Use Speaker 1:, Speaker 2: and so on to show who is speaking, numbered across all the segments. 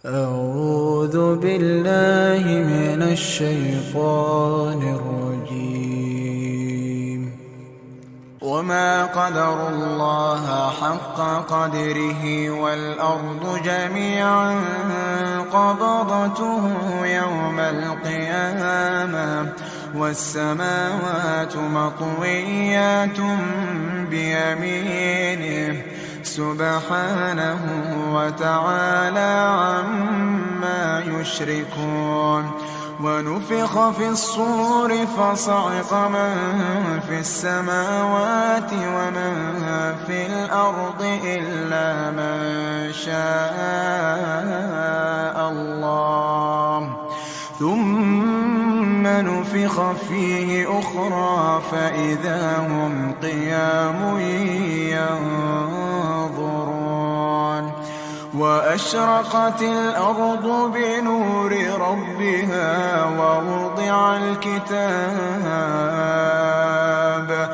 Speaker 1: أعوذ بالله من الشيطان الرجيم. وما قدروا الله حق قدره والأرض جميعا قبضته يوم القيامة والسماوات مطويات بيمينه سبحانه وتعالى عما يشركون. ونفخ في الصور فصعق من في السماوات ومن في الأرض إلا من شاء الله ثم نفخ فيه أخرى فإذا هم قيام ينظرون. وأشرقت الأرض بنور ربها ووضع الكتاب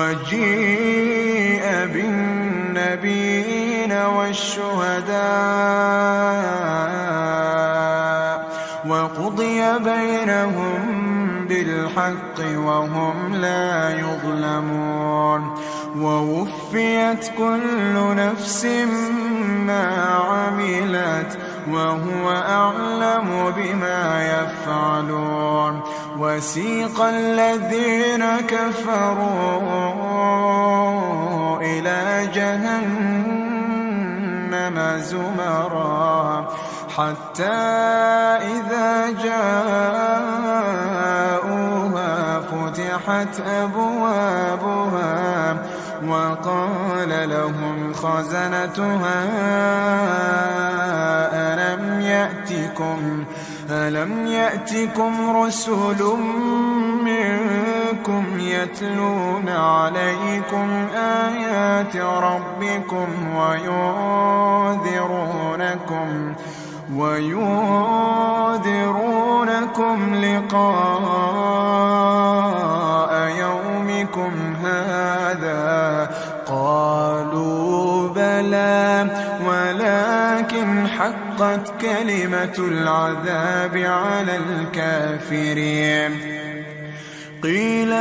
Speaker 1: وجيء بالنبيين والشهداء وقضي بينهم بالحق وهم لا يظلمون. ووفيت كل نفس ما عملت وهو أعلم بما يفعلون. وسيق الذين كفروا إلى جهنم زمرا حتى إذا جاءوها فتحت أبوابها وقال لهم خزنتها ألم يأتكم رسل منكم يتلون عليكم آيات ربكم وينذرونكم لقاء يومكم هذا؟ قالوا بلى ولكن حقت كلمة العذاب على الكافرين. قيل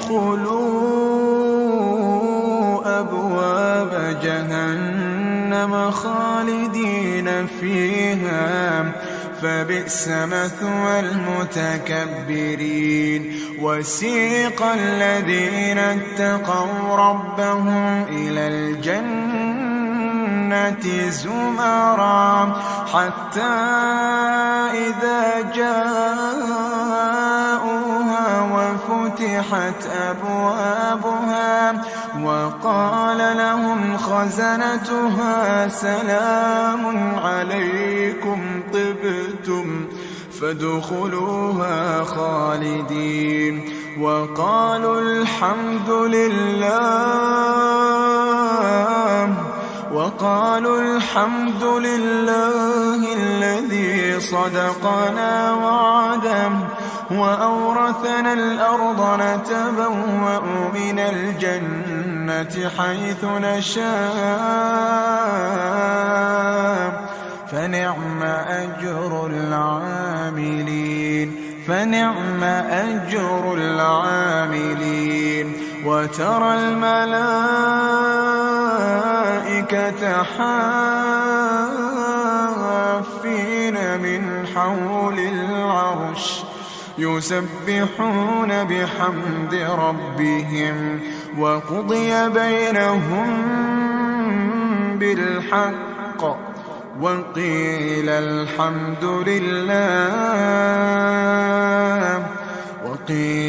Speaker 1: ادخلوا أبواب جهنم خالدين فيها فبئس مثوى المتكبرين. وسيق الذين اتقوا ربهم إلى الجنة زمرا حتى إذا جاءوها وفتحت أبوابها وقال لهم خزنتها سلام عليكم طبتم فادخلوها خالدين. وقالوا الحمد لله الذي صدقنا وعده وأورثنا الأرض نتبوأ من الجنة حيث نشاء فنعم أجر العاملين. وترى الملائكة حافين من حول العرش يسبحون بحمد ربهم وقضي بينهم بالحق وقيل الحمد لله